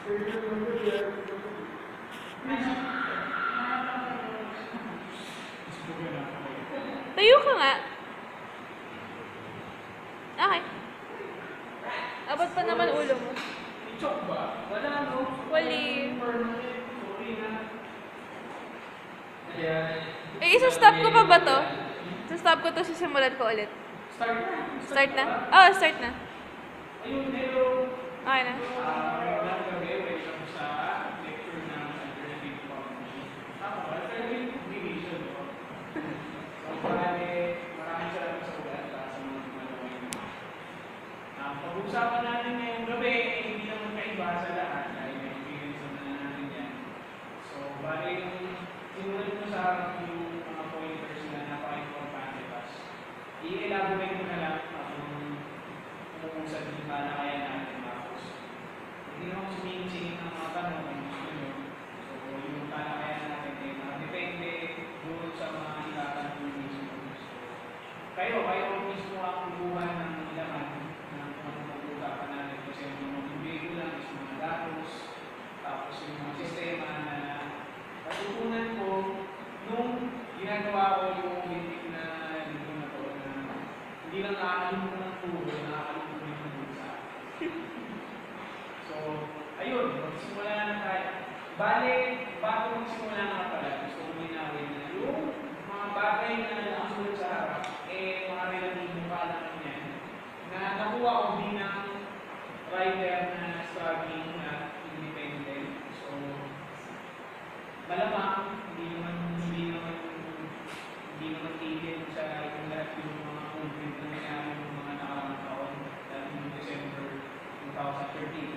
Tayo ka nga. Okay. Abot pa naman ulo mo. I-chok ba? Wala, no? Wali. Sorry na. Eh, isa-stop ko pa ba to? Isa-stop ko to, sisimulan ko ulit. Start na. Start na? Oh, start na. Ayun, hello. Okay na. Magandang gabi. Welcome sa lecture ng Alternative Cognition. Alternative Cognition. So, maraming salamat sa ulat sa mga tumalawin. Pag-usapan natin ngayong gabi, hindi naman kaiba sa lahat dahil may experience na natin yan. So, bali yung sinulat mo sa yung mga pointers na napaka-importante pas. I-elaborate mo na lang kung sa dintana kaya natin tapos. Hindi naman sumingin-singin ng mga tanong kung gusto nyo. So, yung talakayan natin ay depende doon sa mga ilakan yung mismo. So, kayo mismo ang kukuha ng ilakan ng pag-uusapan natin kasi yung mga video lang is mga datos, tapos yung mga sistema na natutunan ko nung ginagawa ko yung lintik na dito na to na hindi lang nakakalim ko ng puro, nakakalim ko yung busa. So, ayun, magsimula na tayo. Bale, bago magsimula na pala, gusto ko minawin na yung mga bagay na nakasunod sa harap, eh, mga relatibong kaalaman niyan, na nakuha ko bilang writer na struggling at independent. So, malamang, hindi naman tigil sa yung lahat yung mga content na nangyari ng mga nakaraang taon dahil noong December 2013.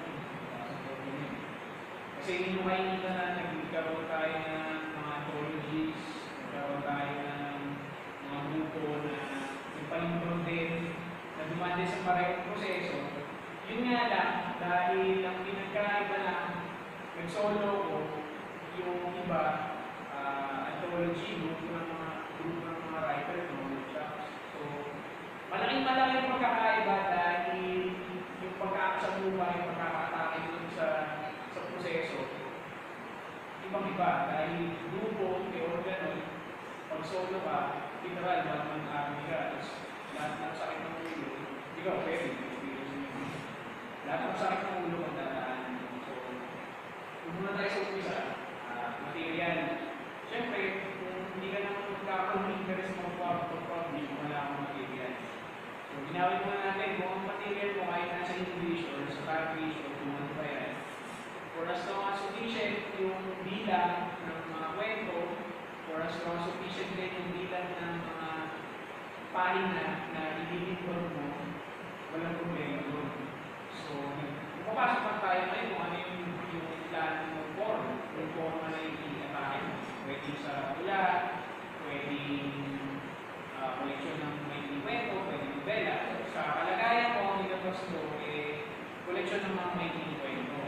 Kasi yung makikita na nagkaroon tayo ng mga anthologies, nagkaroon tayo ng mga grupo na yung palindron din na dumaan din sa parehong proseso. Yun nga lang, dahil ang pinagkaiba lang, nag-solo ko, yung iba, anthology, grupo ng mga writer, no? So, malaking ang pagkakaiba dahil yung pagkakasabuhay, yung pagkakatake dun sa proseso, ibang-iba dahil grupo, organon, pag solo ka, literal, one-man army ka, tapos lahat ng sakit ng ulo, ikaw, pwede, lahat ng sakit ng ulo kung dadaan. So, kung muna tayo sa umpisa, material. Siyempre, kung hindi ka naman magkakaroon-interest mo pag-publish, wala akong material. So, ginawin muna natin kung ang material mo kahit nasa English or sa Turkish or kung ano ba yan. For as long as sufficient yung bilang ng mga kwento, for as long as sufficient din yung bilang ng mga pahina na ililipon mo, walang problema doon. So, papasok pa tayo ngayon kung ano yung plan ng form. Yung form na i-atake mo. Pwede sa tula, pwede koleksyon ng may kwento, pwede novela. Sa kalagayan ko, ang nilabas ko, koleksyon ng mga may kwento.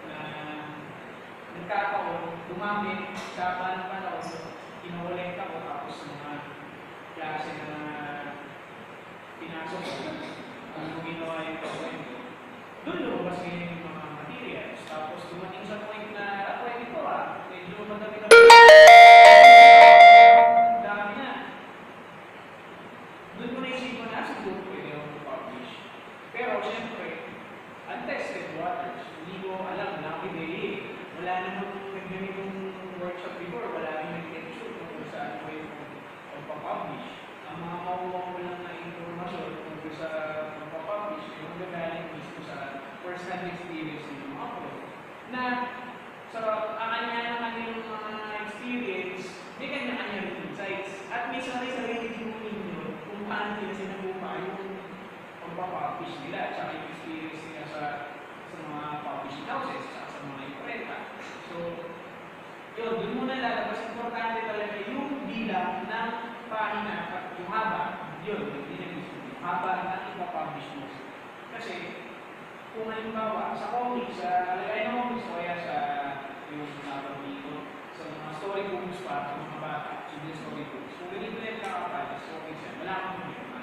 Nagkataon, dumami sa panahon, kinolekta ko tapos mga klase na pinasok ko. Kung ginawa yung kwento. Doon lumabas ngayon yung mga materials. Tapos dumating sa point na, pwede ko medyo madami na dami na. Doon ko naisip na siguro pwede ako publish. Pero siyempre, untested waters. Hindi ko alam, nakibili. Wala namang nagganitong workshop before. Wala namang nag-lecture kung saan pwede kong publish. Ang mga makuha ko lang na informasyon kung sa pag-publish, yung gagaling mismo sa first-hand experience ng mga pro. Na sa kanya yung mga experience, may kanya-kanya rin insights. At may sarili-sarili din ninyo kung paano nila sinabuka yung pag-publish nila at saka yung experience nila sa mga publishing houses, sa mga imprenta. So, yun, doon muna lalabas. Importante talaga yung bilang ng pahina at yung haba. Yun, hindi na gusto. Yung haba na ipapublish mo. Kasi, kung halimbawa, sa comics, sa alagay ng comics, o kaya sa yung sinabang dito, sa mga storybooks pa, sa mga bata, children's storybooks, kung ganito na yung nakakapalas, comics yan, wala akong problema.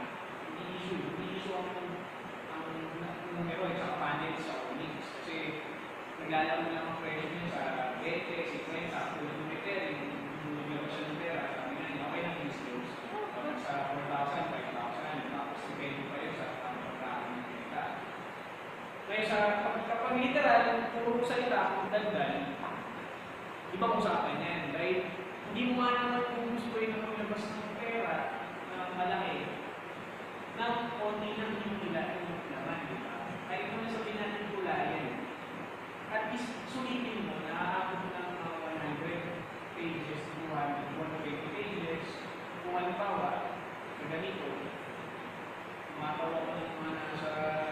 Hindi issue ang numero at saka panel sa comics. Kasi, naglalaro lang ang presyo niya sa 20, 50, after yung Ethereum, yung naglabas siya ng pera, sabi nga niya, okay lang disclose. Parang sa 4,000, 5,000, tapos depende pa yun sa pagkakaan ng kita. Kaya sa kapag literal, puro salita kung dagdag, ibang usapan yan. Dahil hindi mo nga naman kung gusto yun na maglabas ng pera na malaki, na konti lang yung nila yung naman, di ba? Kahit kung nasabihin natin pula yan, at least sulitin mo na aabot ng mga 100 pages, 120 pages, kung halimbawa, sa ganito, makawa ko ng mga nasa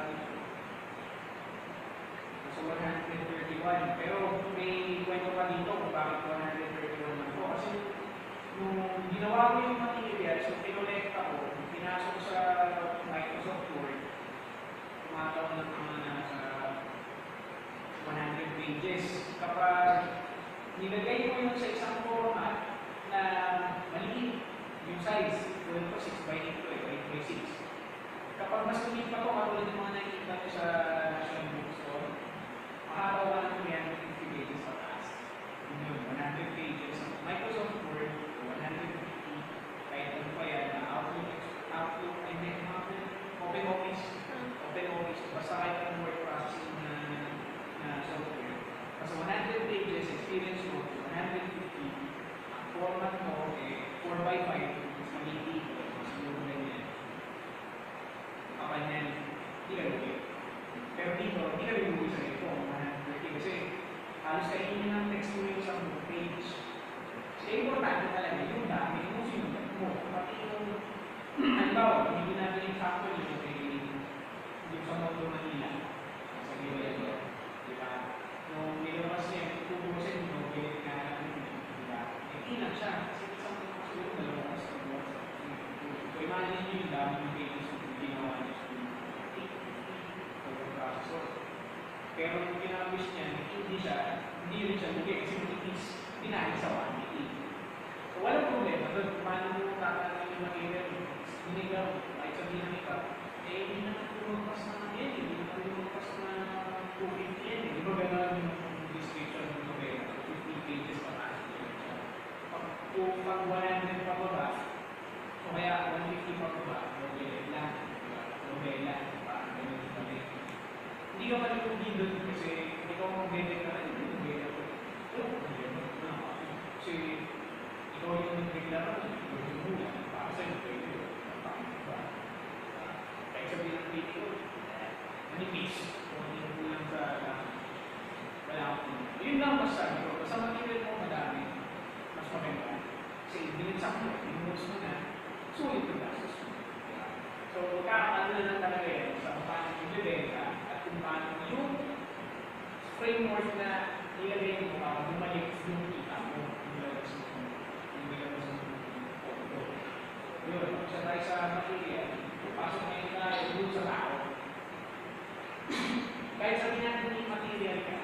131, pero may kwento pa dito kung bakit 131 lang po. Kasi nung ginawa ko yung materials, yung kinolekta ko, pinasok sa Microsoft Word, kumataw ng mga nasa 100 pages. Kapag nilagay mo yun sa isang format na maliit yung size, gawin ko 6 by 8 to 8 by 6. Kapag mas maliit pa ito, katulad ng mga nakikita ko sa National Bookstore, makakawa ng 350 pages pataas. Yun, 100 pages. Microsoft Word, 150, kahit ano pa yan, na Outlook, and then Open Office, basta kahit ang word processing na software. Kasi 100 pages, experience mo, 150, ang format mo, 4x5, mas maliit, mas siguro ganyan. Kapag yan, hindi ka lugi. Pero dito, hindi ka lugi sa ito, 130, kasi halos kainin ng text mo yung isang page. Kasi importante talaga yung dami, yung sinulat mo. Pati yung, halimbawa, hindi natin yung factory yung sa Mondo Manila. Sa Gilero, di ba? Nung nilabas niya, tutusin mo, pilit nga natin, di ba? Ilang siya, kasi isang siguro dalawang sa buwan. So, imagine nyo yung dami ng pages yung ginawa niya sa processor. Pero yung ginawis niya, hindi rin siya lugi kasi matipis, pinahit sa 180. So, walang problema doon. Paano mo tatangan yung material? Hinigaw, kahit sabihin ng iba, hindi naman lumagpas na yan, hindi naman lumagpas na 250 yan. Di ba gano'n yung description ng novela? 50 pages pa tayo. Kung pag 100 pa ba, o kaya 150 pa ba, novela, novela, ganun pa rin. Hindi ka malulugin doon kasi ikaw mag-bebe ka rin, novela ko. Kasi ikaw yung nagreklaro, ikaw yung mula, para sa'yo, pwede yun. Kahit sabihin ng video, manipis, kung hindi mo lang sa wala akong. Yun lang masasabi ko. Basta material mo madami, mas maganda. Kasi binigsak mo, binuhos mo na, sulit yung gastos mo. So, kakakano na lang talaga yan sa paano yung bibenta at kung paano yung framework na ilagay mo para bumalik yung kita mo, yung lalabas mo, yung lalabas mo. Yun, siya tayo sa material. Pasok ngayon tayo doon sa tao. Kahit sabihin natin yung material ka,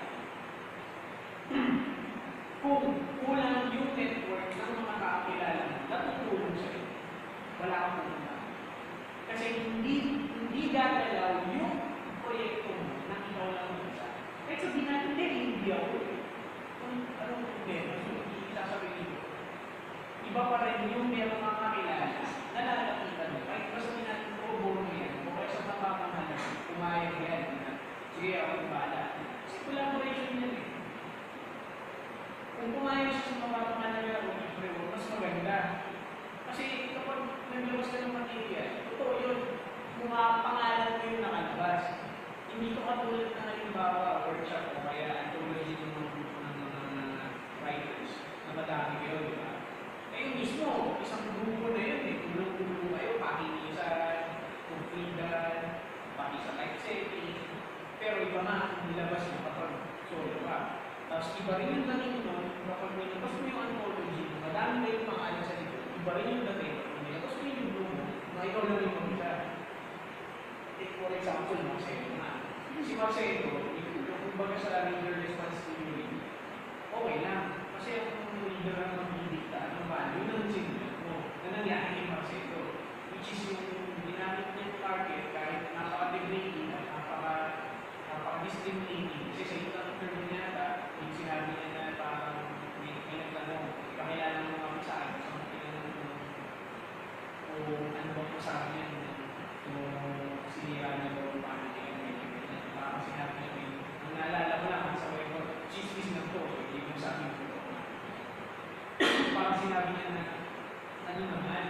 kung kulang yung network ng mga kakilala mo, natutulong sa'yo. Wala kang pumunta. Kasi hindi gagalaw yung proyekto mo na ikaw lang mag-isa. Kahit sabihin natin, hindi ako. Kung anong problema, hindi sasabihin ko. Iba pa rin yung meron mga kakilala na nalalapitan mo. Kahit ba sabihin natin, bono yan, o kaya sa mapapangalan, pumayag yan. Sige, ako yung bahala. Kasi collaboration yan eh. Kung pumayag siya sa mapapangalan o i-reward, mas maganda. Kasi kapag naglabas ka ng material, totoo yun, kung pangalan mo yung nakalabas. Hindi ko katulad na halimbawa, workshop o kaya anthology ng mga grupo ng mga writers na madami kayo, di ba? Eh, mismo, isang grupo na yun eh, tulong-tulong kayo, pakinisan, confident, pati sa typesetting. Pero iba nga, nilabas mo kapag solo ka. Tapos iba rin yung dating mo, kapag nilabas mo yung anthology, madami na yung mga alam sa dito. Iba rin yung dating mo, nilabas mo yung grupo, na ikaw lang yung mag-isa. Take for example, Marcelo na. Si Marcelo, kumbaga sa reader responsibility, okay lang. Kasi ang reader ang mag-dicta ng value ng signal mo na nangyari kay Marcelo. Which is yung ginamit niya yung target kahit napaka-degrading at napaka-discriminating. Kasi sa ito ang term niya, ko sa akin kung sinira niya daw yung panitin niya. Parang sinabi niya, ang naalala ko lang, sa way ko, chismis na to, so hindi ko sabi ko. Parang sinabi niya na, ano naman,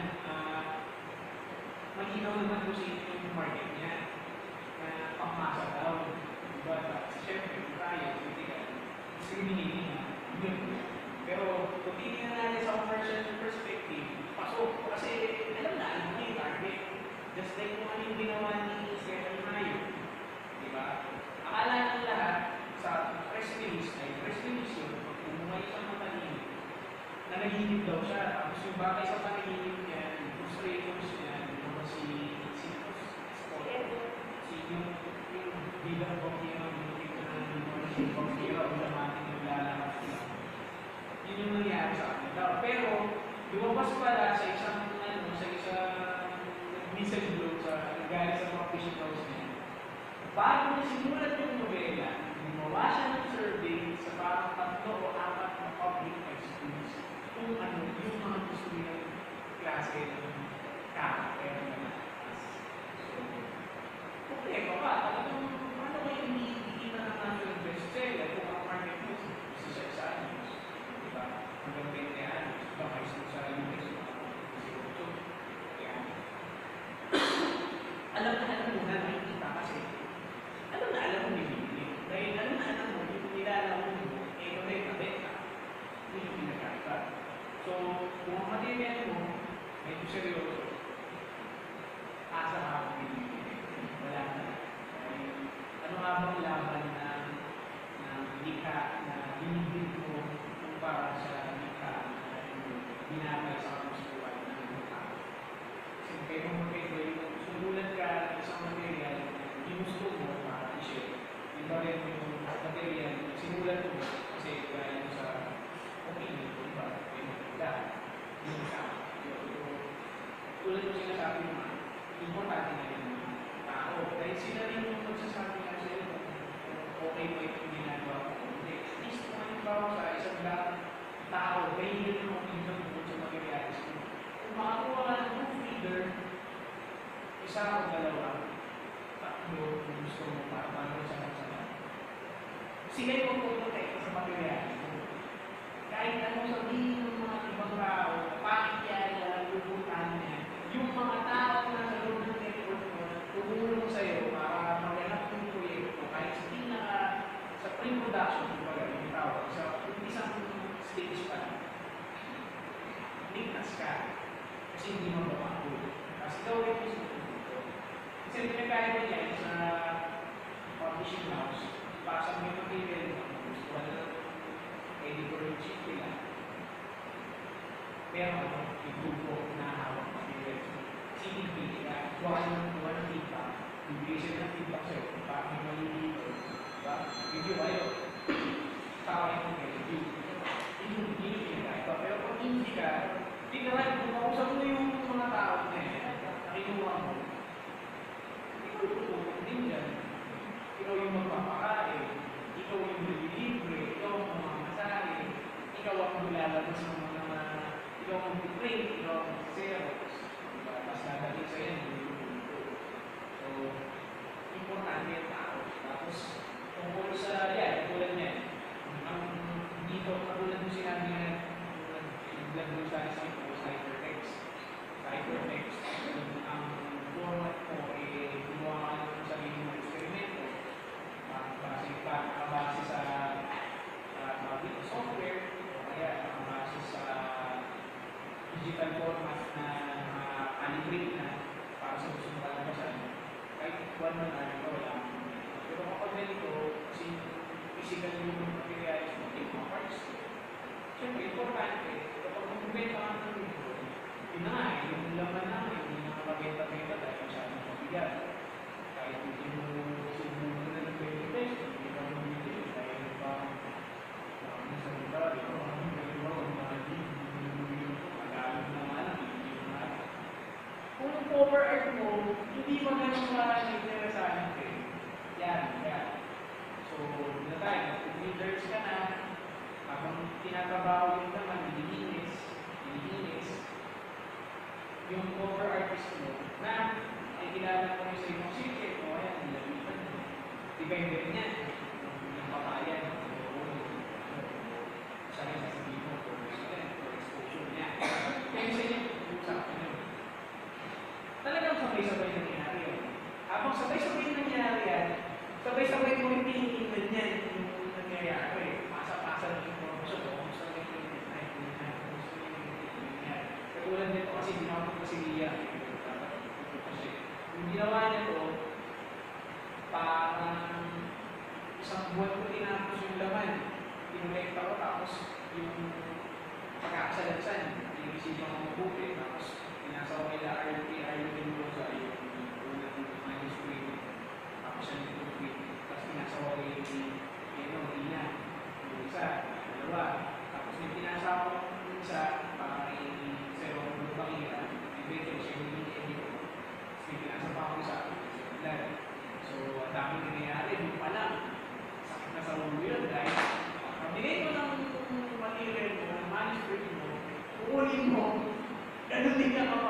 malinaw naman kung sino yung market niya, na pangmasa daw. Diba? Siyempre, kung kaya, discriminating na. Pero, kung titignan natin sa commercial perspective, pasok. Kasi, alam mo yung target. Just like kung ano yung ginawa ni Stephen Mayo. Diba? Akala ng lahat sa press release yun, pag umumay sa matalim, na naghihintay daw siya. Tapos yung bagay sa panaginip niya, yung frustrations niya, yung bilang bokira, yung bokira, ulamatin yung lalakad sila. Yun yung nangyari sa akin daw. Pero, lumabas pala sa isang whistleblower sa nagalit sa mga officials niya. Bago na simulat yung novela, gumawa siya ng survey sa parang 3 o 4 na public high schools kung ano yung mga gusto nilang klase ng character na kompleto ka. Talagang ano ba yung hindi na natin bestseller kung ang market mo gusto siya sa anos. Diba? Hanggang 20 anos. Diba? May gusto sa anos. Alam mo na nakikita kasi alam mo bibili. Dahil alam mo yung nilalawin mo, ito rin nabenta. Yun yung pinagkakita. So, kung ang material mo, medyo seryoso, asa ka ako bibili. Wala na. Ano nga bang laban na likha na binibig mo kung para sa likha na binatay sa kamusuhan ng mga tao? Kasi kayo yung sumulat ka ng isang material na ginusto mo para i-share. Ito rin yung material na simulat mo kasi gaya mo sa opinion ko, diba? May maganda. Yung isa. Tulad mo sinasabi naman, importante na yun mga tao. Dahil sila rin yung magsasabi na sa'yo kung okay mo itong ginagawa ko. Hindi. At least kung halimbawa sa isang tao, kayo yun yung opinion mo sa materialis mo. Kung makakuha ka ng proofreader, isa o dalawa, tatlo, kung gusto mo para sa kasama. Sila yung magpuprotekta sa materialis mo. Kahit anong sabihin ng mga ibang tao, bakit yan, lubutan niya, yung mga tao na sa loob ng network mo, tumulong sa'yo para maganap yung proyekto kahit sa pre-production, yung tawag, sa isang stage pa lang. Ligtas ka. Kasi hindi mo mapapagod. Kasi daw rin yung susunod. Kasi pinagkaya mo yan sa publishing house, pasang may material mo, gusto ka na editor-in-chief nila. Pero yung grupo na hawak material. CDP, kuha ng feedback, bibigay sila ng feedback sa'yo, bakit may mali dito, diba? Review kayo. Saka kayo mag-review. Yun yung pinagkaiba. Pero kung hindi ka, tignan, kung kausap mo yung mga tao na nakinuha mo, ikaw yung tutulong din dyan. Ikaw yung magpapakain, ikaw yung libre, ikaw ang mamamasari, ikaw ang maglalabas ng mga, ikaw ang mag-train, ikaw ang mag-xerox. Tapos nadating sa yan, so, importante yung tao. Tapos, tungkol sa, tulad niya, ang dito, katulad yung sinabi niya, nag-vlog sa isang hypertext. Hypertext, ang format ko, gumawa ka ng sarili ng eksperimento, nakabase sa software, o kaya nakabase sa digital format na calibrate na para sa gusto mo kalabasan. Kahit one man ito, wala. Pero kapag ganito, kasi physical yung materialis mo, take mga parts. Siyempre, importante, kapag mag-benta ka ng libro, yun na nga, yung laman namin, yung mga pagkita-benta dahil masyadong mabigat. Kahit hindi mo subukan na ng 20 pesos, hindi ka mo bibili, dahil pa, sa lugar, ito, ang gagawa, ang mga magaling na malang, hindi mo na. Kung yung cover art mo, hindi mo ganun ka-interesahan ka. Yan. So, na tayo, kung leaders ka na, habang tinatrabaho yung naman, nililinis, yung cover artist mo, na ay kilala ko rin sa ibang sitio o kaya nilalipan. Depende rin yan. Yung papayan. Sa rin sasabihin mo, or exposure niya. Kaya sa inyo, usap nyo. Talagang sabay-sabay nangyayari yun. Habang sabay-sabay nangyayari yan, sabay-sabay mo rin tinitingnan yan yung nangyayari. Masa-pasa ng informasyon o kung saan yung katulad nito kasi ginawag ko si Lia. Kasi yung ginawa niya to, parang isang buwan ko tinapos yung laman. Pinulekta ko tapos yung pagkakasalansan, i-receive ako mabuti. Tapos pinasa ko kila RLT, Rosa, yung unang manuscript. Tapos siya nito-tweet. Tapos pinasa ko kay Ina, yung isa, dalawa. Tapos may pinasa ko yung isa, para kay Zero Lupakira, yung Beto, siya yung editor. Tapos may pinasa pa ako isa, so, ang daming nangyayari, yung pala, sakit na sa ulo yun, dahil pabigay mo ng material mo, ng manuscript mo, kukunin mo, ganun din ka